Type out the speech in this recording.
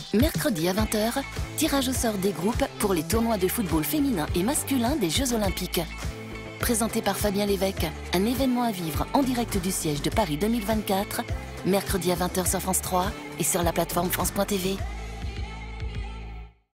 Mercredi à 20 h, tirage au sort des groupes pour les tournois de football féminin et masculin des Jeux Olympiques. Présenté par Fabien Lévesque, un événement à vivre en direct du siège de Paris 2024, mercredi à 20 h sur France 3 et sur la plateforme France.tv.